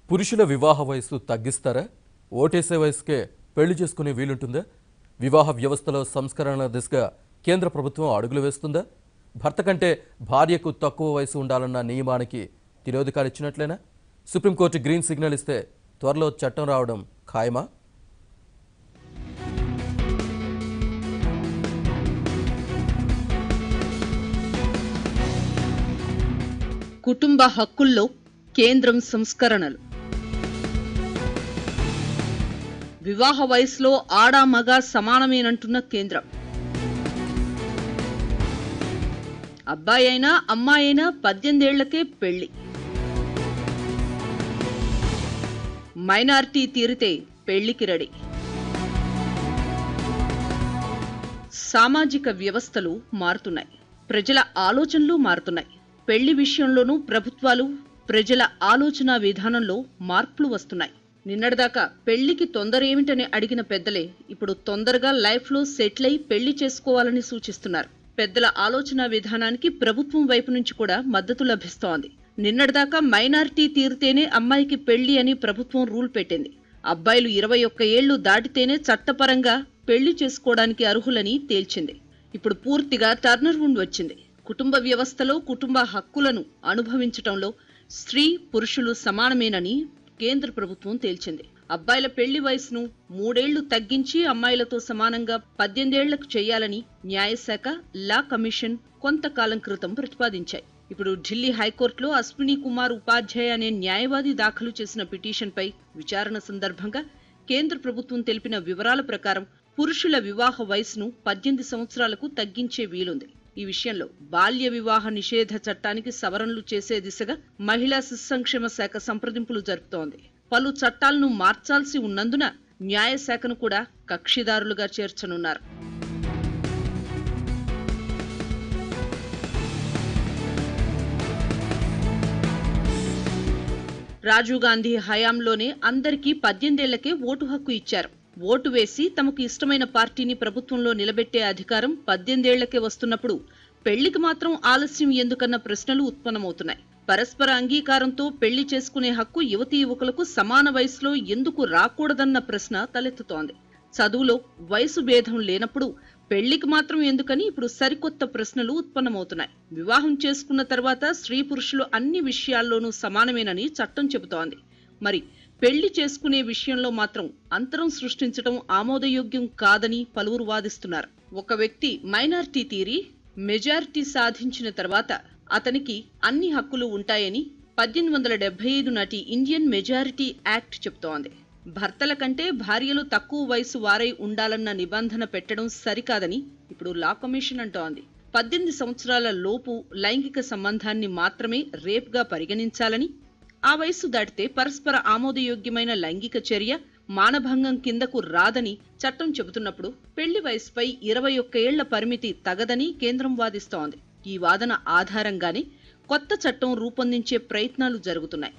పురుషుల వివాహ వయసు తగ్గిస్తారా? ఓటేసే వయసుకే పెళ్లి చేసుకునే వీలుంటుందా? వివాహ వ్యవస్థలో సంస్కరణల దిశగా కేంద్ర ప్రభుత్వం అడుగులు వేస్తుందా? భర్త కంటే భార్యకు తక్కువ వయసు ఉండాలన్న నియమానికి తిరోధకాలు ఇచ్చినట్లేనా? సుప్రీంకోర్టు గ్రీన్ సిగ్నల్ ఇస్తే త్వరలో చట్టం రావడం ఖాయమా? కుటుంబ హక్కుల్లో కేంద్రం సంస్కరణలు. వివాహ వయసులో ఆడ మగ సమానమేనంటున్న కేంద్రం. అబ్బాయి అయినా అమ్మాయి అయినా 18 ఏళ్లకే పెళ్లి. మైనారిటీ తీరితే పెళ్లికి రెడీ. సామాజిక వ్యవస్థలు మారుతున్నాయి, ప్రజల ఆలోచనలు మారుతున్నాయి. పెళ్లి విషయంలోనూ ప్రభుత్వాలు ప్రజల ఆలోచన విధానంలో మార్పులు వస్తున్నాయి. నిన్నటిదాకా పెళ్లికి తొందర ఏమిటని అడిగిన పెద్దలే ఇప్పుడు తొందరగా లైఫ్లో సెటిల్ అయి పెళ్లి చేసుకోవాలని సూచిస్తున్నారు. పెద్దల ఆలోచన విధానానికి ప్రభుత్వం వైపు నుంచి కూడా మద్దతు లభిస్తోంది. నిన్నటిదాకా మైనారిటీ తీరితేనే అమ్మాయికి పెళ్లి అని ప్రభుత్వం రూల్ పెట్టింది. అబ్బాయిలు 21 ఏళ్లు దాటితేనే చట్టపరంగా పెళ్లి చేసుకోవడానికి అర్హులని తేల్చింది. ఇప్పుడు పూర్తిగా టర్నర్ రౌండ్ వచ్చింది. కుటుంబ వ్యవస్థలో కుటుంబ హక్కులను అనుభవించటంలో స్త్రీ పురుషులు సమానమేనని కేంద్ర ప్రభుత్వం తేల్చింది. అబ్బాయిల పెళ్లి వయసును 3 ఏళ్లు తగ్గించి అమ్మాయిలతో సమానంగా 18 ఏళ్లకు చేయాలని న్యాయశాఖ, లా కమిషన్ కొంతకాలం క్రితం ప్రతిపాదించాయి. ఇప్పుడు ఢిల్లీ హైకోర్టులో అశ్విని కుమార్ ఉపాధ్యాయ అనే న్యాయవాది దాఖలు చేసిన పిటిషన్పై విచారణ సందర్భంగా కేంద్ర ప్రభుత్వం తెలిపిన వివరాల ప్రకారం పురుషుల వివాహ వయసును 18 సంవత్సరాలకు తగ్గించే వీలుంది. ఈ విషయంలో బాల్య వివాహ నిషేధ చట్టానికి సవరణలు చేసే దిశగా మహిళా శిశు సంక్షేమ శాఖ సంప్రదింపులు జరుపుతోంది. పలు చట్టాలను మార్చాల్సి ఉన్నందున న్యాయశాఖను కూడా కక్షిదారులుగా చేర్చనున్నారు. రాజీవ్ గాంధీ హయాంలోనే అందరికీ 18 ఏళ్లకే ఓటు హక్కు ఇచ్చారు. ఓటు వేసి తమకు ఇష్టమైన పార్టీని ప్రభుత్వంలో నిలబెట్టే అధికారం 18 ఏళ్లకే వస్తున్నప్పుడు పెళ్లికి మాత్రం ఆలస్యం ఎందుకన్న ప్రశ్నలు ఉత్పన్నమవుతున్నాయి. పరస్పర అంగీకారంతో పెళ్లి చేసుకునే హక్కు యువతీ యువకులకు సమాన వయసులో ఎందుకు రాకూడదన్న ప్రశ్న తలెత్తుతోంది. చదువులో వయసు భేదం లేనప్పుడు పెళ్లికి మాత్రం ఎందుకని ఇప్పుడు సరికొత్త ప్రశ్నలు ఉత్పన్నమవుతున్నాయి. వివాహం చేసుకున్న తర్వాత స్త్రీ పురుషులు అన్ని విషయాల్లోనూ సమానమేనని చట్టం చెబుతోంది. మరి పెళ్లి చేసుకునే విషయంలో మాత్రం అంతరం సృష్టించడం ఆమోదయోగ్యం కాదని పలువురు వాదిస్తున్నారు. ఒక వ్యక్తి మైనారిటీ తీరి మెజారిటీ సాధించిన తర్వాత అతనికి అన్ని హక్కులు ఉంటాయని 1875 నాటి ఇండియన్ మెజారిటీ యాక్ట్ చెబుతోంది. భర్తల కంటే భార్యలు తక్కువ వయసు వారై ఉండాలన్న నిబంధన పెట్టడం సరికాదని ఇప్పుడు లా కమిషన్ అంటోంది. 18 సంవత్సరాల లోపు లైంగిక సంబంధాన్ని మాత్రమే రేప్గా పరిగణించాలని, ఆ వయసు దాటితే పరస్పర ఆమోదయోగ్యమైన లైంగిక చర్య మానభంగం కిందకు రాదని చట్టం చెబుతున్నప్పుడు పెళ్లి వయసుపై 21 ఏళ్ల పరిమితి తగదని కేంద్రం వాదిస్తోంది. ఈ వాదన ఆధారంగానే కొత్త చట్టం రూపొందించే ప్రయత్నాలు జరుగుతున్నాయి.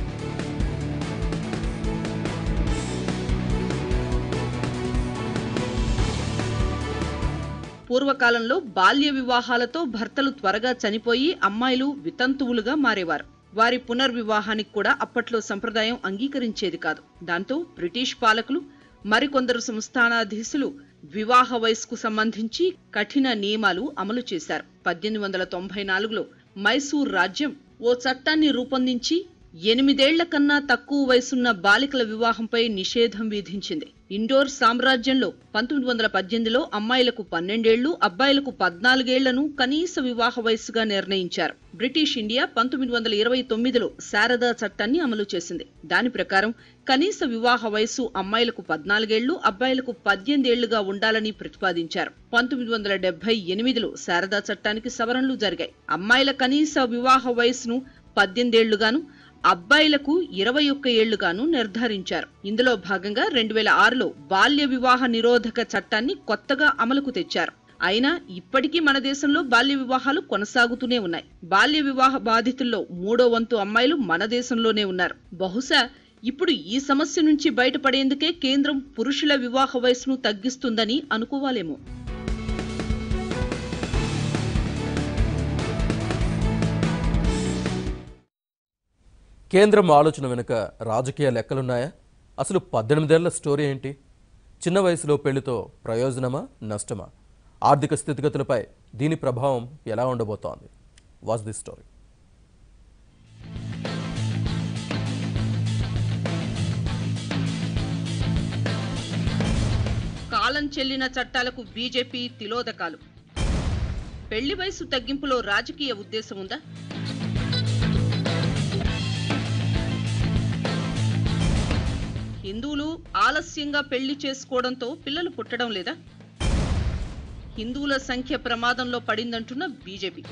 పూర్వకాలంలో బాల్య వివాహాలతో భర్తలు త్వరగా చనిపోయి అమ్మాయిలు వితంతువులుగా మారేవారు. వారి పునర్వివాహానికి కూడా అప్పట్లో సంప్రదాయం అంగీకరించేది కాదు. దాంతో బ్రిటిష్ పాలకులు మరికొందరు సంస్థానాధీశులు వివాహ వయసుకు సంబంధించి కఠిన నియమాలు అమలు చేశారు. 1894లో మైసూర్ రాజ్యం ఓ చట్టాన్ని రూపొందించి 8 ఏళ్ల కన్నా తక్కువ వయసున్న బాలికల వివాహంపై నిషేధం విధించింది. ఇండోర్ సామ్రాజ్యంలో 1918లో అమ్మాయిలకు 12 ఏళ్లు, అబ్బాయిలకు 14 ఏళ్లను కనీస వివాహ వయసుగా నిర్ణయించారు. బ్రిటిష్ ఇండియా 1929లో శారదా చట్టాన్ని అమలు చేసింది. దాని ప్రకారం కనీస వివాహ వయసు అమ్మాయిలకు 14 ఏళ్లు, అబ్బాయిలకు 18 ఏళ్లుగా ఉండాలని ప్రతిపాదించారు. 1978లో శారదా చట్టానికి సవరణలు జరిగాయి. అమ్మాయిల కనీస వివాహ వయసును 18 ఏళ్లుగాను, అబ్బాయిలకు 21 ఏళ్లుగాను నిర్ధారించారు. ఇందులో భాగంగా 2006లో బాల్య వివాహ నిరోధక చట్టాన్ని కొత్తగా అమలుకు తెచ్చారు. అయినా ఇప్పటికీ మన దేశంలో బాల్య వివాహాలు కొనసాగుతూనే ఉన్నాయి. బాల్య వివాహ బాధితుల్లో 3వ వంతు అమ్మాయిలు మన దేశంలోనే ఉన్నారు. బహుశా ఇప్పుడు ఈ సమస్య నుంచి బయటపడేందుకే కేంద్రం పురుషుల వివాహ వయసును తగ్గిస్తుందని అనుకోవాలేమో. కేంద్రం ఆలోచన వెనుక రాజకీయ లెక్కలున్నాయా? అసలు 18 ఏళ్ల స్టోరీ ఏంటి? చిన్న వయసులో పెళ్లితో ప్రయోజనమా, నష్టమా? ఆర్థిక స్థితిగతులపై దీని ప్రభావం ఎలా ఉండబోతోంది? Watch the story. కాలం చెల్లిన చట్టాలకు బీజేపీ తిలోదకాలు. పెళ్లి వయసు తగ్గింపులో రాజకీయ ఉద్దేశం ఉందా? హిందువులు ఆలస్యంగా పెళ్లి చేసుకోవడంతో పిల్లలు పుట్టడం లేదా? హిందువుల సంఖ్య ప్రమాదంలో పడిందంటున్న బీజేపీ.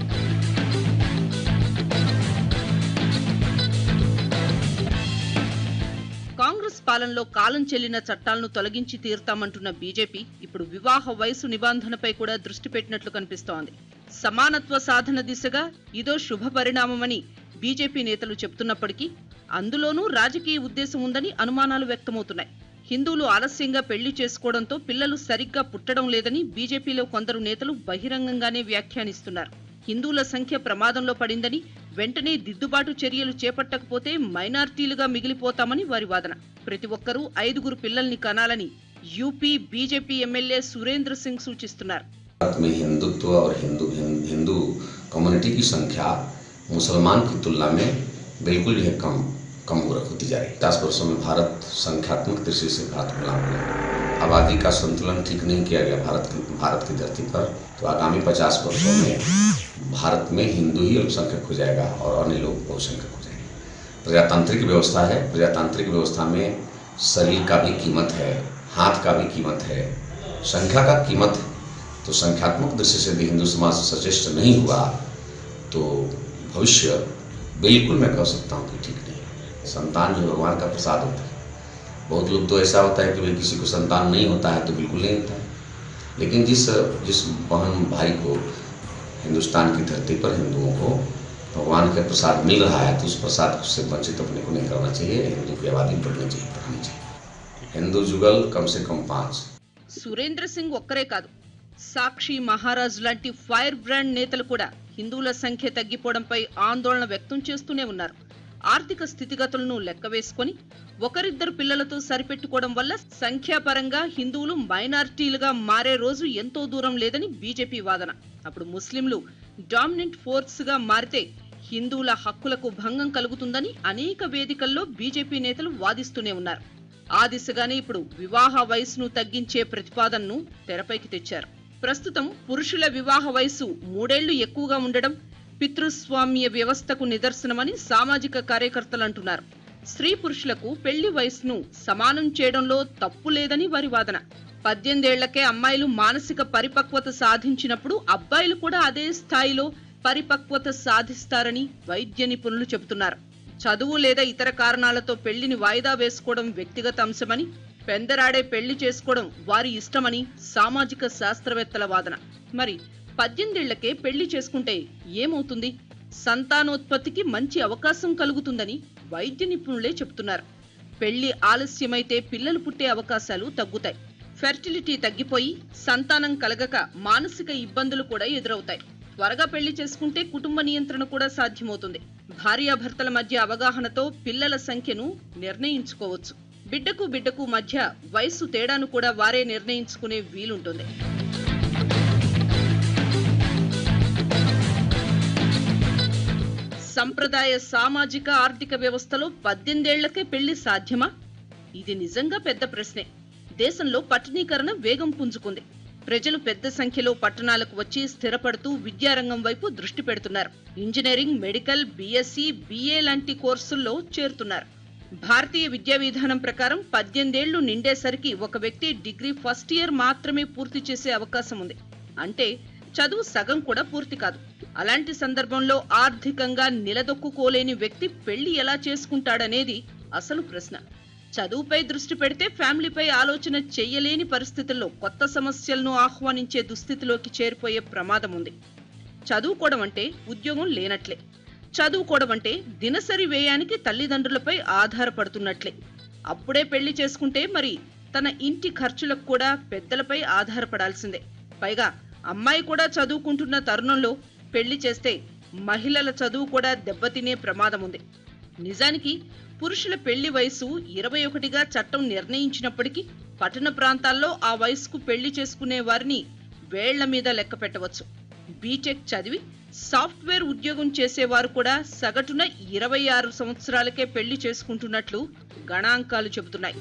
కాంగ్రెస్ పాలనలో కాలం చెల్లిన చట్టాలను తొలగించి తీరుతామంటున్న బీజేపీ ఇప్పుడు వివాహ వయసు నిబంధనపై కూడా దృష్టి పెట్టినట్లు కనిపిస్తోంది. సమానత్వ సాధన దిశగా ఇదో శుభ పరిణామమని బీజేపీ నేతలు చెబుతున్నప్పటికీ అందులోనూ రాజకీయ ఉద్దేశం ఉందని అనుమానాలు వ్యక్తమవుతున్నాయి. హిందువులు ఆలస్యంగా పెళ్లి చేసుకోవడంతో పిల్లలు సరిగ్గా పుట్టడం లేదని బీజేపీలో కొందరు నేతలు బహిరంగంగానే వ్యాఖ్యానిస్తున్నారు. హిందువుల సంఖ్య ప్రమాదంలో పడిందని, వెంటనే దిద్దుబాటు చర్యలు చేపట్టకపోతే మైనార్టీలుగా మిగిలిపోతామని వారి వాదన. ప్రతి ఒక్కరూ 5 పిల్లల్ని కనాలని UP BJP MLA Surendra Singh సూచిస్తున్నారు. हिंदुत्व और हिंदू कम्युनिटी की संख्या मुसलमान की तुलना में बिल्कुल ही कम होती जा रही है। 50 वर्षों में भारत संख्यात्मक दृष्टि से भारत गुलाम है। आबादी का संतुलन ठीक नहीं किया गया भारत की धरती पर, तो आगामी 50 वर्षों में भारत में हिंदू ही अल्पसंख्यक हो जाएगा और अन्य लोग बहुसंख्यक हो जाएंगे। प्रजातांत्रिक व्यवस्था है, प्रजातांत्रिक व्यवस्था में शरीर का भी कीमत है, हाथ का भी कीमत है, संख्या का कीमत है। तो संख्यात्मक दृष्टि से भी हिंदू समाज सचेष्ट नहीं हुआ तो भविष्य बिल्कुल मैं कह सकता हूँ कि ठीक नहीं है। संतान जो भगवान का प्रसाद होता है, बहुत लोग तो ऐसा होता है कि भाई किसी को संतान नहीं होता है तो बिल्कुल नहीं होता है, लेकिन जिस बहन भाई को हिंदुस्तान की धरती पर हिंदुओं को भगवान का प्रसाद मिल रहा है तो उस प्रसाद से वंचित अपने को नहीं करना चाहिए। हिंदू की आबादी बढ़नी चाहिए। हिंदू जुगल कम से कम 5. సురేంద్ర సింగ్ ఒక్కరే కాదు, సాక్షి మహారాజ్ లాంటి ఫైర్ బ్రాండ్ నేతలు కూడా హిందువుల సంఖ్య తగ్గిపోవడంపై ఆందోళన వ్యక్తం చేస్తూనే ఉన్నారు. ఆర్థిక స్థితిగతులను లెక్క వేసుకొని ఒకరిద్దరు పిల్లలతో సరిపెట్టుకోవడం వల్ల సంఖ్యాపరంగా హిందువులు మైనారిటీలుగా మారే రోజు ఎంతో దూరం లేదని బీజేపీ వాదన. అప్పుడు ముస్లింలు డామినెంట్ ఫోర్స్ గా మారితే హిందువుల హక్కులకు భంగం కలుగుతుందని అనేక వేదికల్లో బీజేపీ నేతలు వాదిస్తూనే ఉన్నారు. ఆ దిశగానే ఇప్పుడు వివాహ వయసును తగ్గించే ప్రతిపాదనను తెరపైకి తెచ్చారు. ప్రస్తుతం పురుషుల వివాహ వయసు 3 ఏళ్లు ఎక్కువగా ఉండడం పితృస్వామ్య వ్యవస్థకు నిదర్శనమని సామాజిక కార్యకర్తలు అంటున్నారు. స్త్రీ పురుషులకు పెళ్లి వయసును సమానం చేయడంలో తప్పు లేదని వారి వాదన. 18 ఏళ్లకే అమ్మాయిలు మానసిక పరిపక్వత సాధించినప్పుడు అబ్బాయిలు కూడా అదే స్థాయిలో పరిపక్వత సాధిస్తారని వైద్య నిపుణులు చెబుతున్నారు. చదువు లేదా ఇతర కారణాలతో పెళ్లిని వాయిదా వేసుకోవడం వ్యక్తిగత అంశమని, పెందరాడే పెళ్లి చేసుకోవడం వారి ఇష్టమని సామాజిక శాస్త్రవేత్తల వాదన. మరి 18 ఏళ్లకే పెళ్లి చేసుకుంటే ఏమవుతుంది? సంతానోత్పత్తికి మంచి అవకాశం కలుగుతుందని వైద్య నిపుణులే చెబుతున్నారు. పెళ్లి ఆలస్యమైతే పిల్లలు పుట్టే అవకాశాలు తగ్గుతాయి. ఫెర్టిలిటీ తగ్గిపోయి సంతానం కలగక మానసిక ఇబ్బందులు కూడా ఎదురవుతాయి. త్వరగా పెళ్లి చేసుకుంటే కుటుంబ నియంత్రణ కూడా సాధ్యమవుతుంది. భార్యాభర్తల మధ్య అవగాహనతో పిల్లల సంఖ్యను నిర్ణయించుకోవచ్చు. బిడ్డకు మధ్య వయసు తేడాను కూడా వారే నిర్ణయించుకునే వీలుంటుంది. సంప్రదాయ సామాజిక ఆర్థిక వ్యవస్థలో 18 ఏళ్లకే పెళ్లి సాధ్యమా? ఇది నిజంగా పెద్ద ప్రశ్నే. దేశంలో పట్టణీకరణ వేగం పుంజుకుంది. ప్రజలు పెద్ద సంఖ్యలో పట్టణాలకు వచ్చి స్థిరపడుతూ విద్యారంగం వైపు దృష్టి పెడుతున్నారు. ఇంజనీరింగ్, మెడికల్, బీఎస్సీ, బీఏ లాంటి కోర్సుల్లో చేరుతున్నారు. భారతీయ విద్యా విధానం ప్రకారం 18 ఏళ్లు నిండేసరికి ఒక వ్యక్తి డిగ్రీ ఫస్ట్ ఇయర్ మాత్రమే పూర్తి చేసే అవకాశం ఉంది. అంటే చదువు సగం కూడా పూర్తి కాదు. అలాంటి సందర్భంలో ఆర్థికంగా నిలదొక్కుకోలేని వ్యక్తి పెళ్లి ఎలా చేసుకుంటాడనేది అసలు ప్రశ్న. చదువుపై దృష్టి పెడితే ఫ్యామిలీపై ఆలోచన చెయ్యలేని పరిస్థితుల్లో కొత్త సమస్యలను ఆహ్వానించే దుస్థితిలోకి చేరిపోయే ప్రమాదం ఉంది. చదువుకోవడం అంటే ఉద్యోగం లేనట్లే. చదువుకోవడం అంటే దినసరి వ్యయానికి తల్లిదండ్రులపై ఆధారపడుతున్నట్లే. అప్పుడే పెళ్లి చేసుకుంటే మరి తన ఇంటి ఖర్చులకు కూడా పెద్దలపై ఆధారపడాల్సిందే. పైగా అమ్మాయి కూడా చదువుకుంటున్న తరుణంలో పెళ్లి చేస్తే మహిళల చదువు కూడా దెబ్బతినే ప్రమాదం ఉంది. నిజానికి పురుషుల పెళ్లి వయసు 21గా చట్టం నిర్ణయించినప్పటికీ పట్టణ ప్రాంతాల్లో ఆ వయసుకు పెళ్లి చేసుకునే వారిని వేళ్ల మీద లెక్క పెట్టవచ్చు. బీటెక్ చదివి సాఫ్ట్వేర్ ఉద్యోగం చేసేవారు కూడా సగటున 26 సంవత్సరాలకే పెళ్లి చేసుకుంటున్నట్లు గణాంకాలు చెబుతున్నాయి.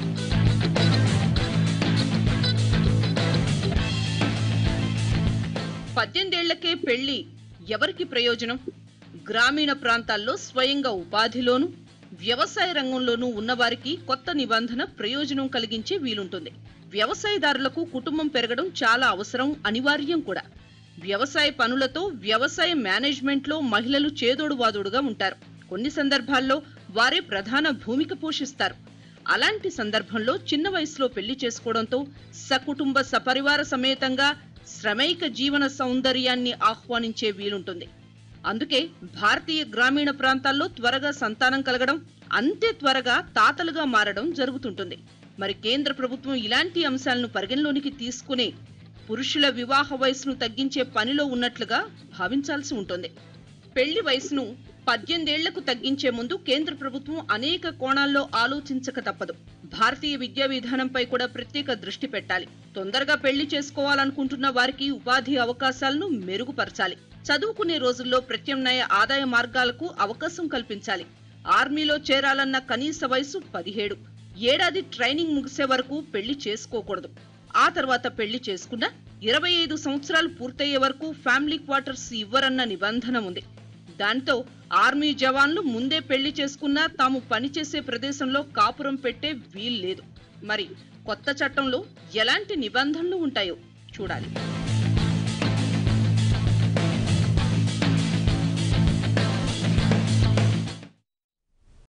పద్దెనిమిదేళ్లకే పెళ్లి ఎవరికి ప్రయోజనం? గ్రామీణ ప్రాంతాల్లో స్వయంగా ఉపాధిలోనూ వ్యవసాయ రంగంలోనూ ఉన్నవారికి కొత్త నిబంధన ప్రయోజనం కలిగించే వీలుంటుంది. వ్యవసాయదారులకు కుటుంబం పెరగడం చాలా అవసరం, అనివార్యం కూడా. వ్యవసాయ పనులతో వ్యవసాయ మేనేజ్మెంట్లో మహిళలు చేదోడు వాదోడుగా ఉంటారు. కొన్ని సందర్భాల్లో వారే ప్రధాన భూమిక పోషిస్తారు. అలాంటి సందర్భంలో చిన్న వయసులో పెళ్లి చేసుకోవడంతో సకుటుంబ సపరివార సమేతంగా శ్రమైక జీవన సౌందర్యాన్ని ఆహ్వానించే వీలుంటుంది. అందుకే భారతీయ గ్రామీణ ప్రాంతాల్లో త్వరగా సంతానం కలగడం, అంతే త్వరగా తాతలుగా మారడం జరుగుతుంటుంది. మరి కేంద్ర ప్రభుత్వం ఇలాంటి అంశాలను పరిగణలోనికి తీసుకునే పురుషుల వివాహ వయసును తగ్గించే పనిలో ఉన్నట్లుగా భావించాల్సి ఉంటుంది. పెళ్లి వయసును 18 ఏళ్లకు తగ్గించే ముందు కేంద్ర ప్రభుత్వం అనేక కోణాల్లో ఆలోచించక తప్పదు. భారతీయ విద్యా విధానంపై కూడా ప్రత్యేక దృష్టి పెట్టాలి. తొందరగా పెళ్లి చేసుకోవాలనుకుంటున్న వారికి ఉపాధి అవకాశాలను మెరుగుపరచాలి. చదువుకునే రోజుల్లో ప్రత్యామ్నాయ ఆదాయ మార్గాలకు అవకాశం కల్పించాలి. ఆర్మీలో చేరాలన్న కనీస వయసు 17. ఏడాది ట్రైనింగ్ ముగిసే వరకు పెళ్లి చేసుకోకూడదు. ఆ తర్వాత పెళ్లి చేసుకున్నా 25 సంవత్సరాలు పూర్తయ్యే వరకు ఫ్యామిలీ క్వార్టర్స్ ఇవ్వరన్న నిబంధన ఉంది. దాంతో ఆర్మీ జవాన్లు ముందే పెళ్లి చేసుకున్నా తాము పనిచేసే ప్రదేశంలో కాపురం పెట్టే వీల్లేదు. మరి కొత్త చట్టంలో ఎలాంటి నిబంధనలు ఉంటాయో చూడాలి.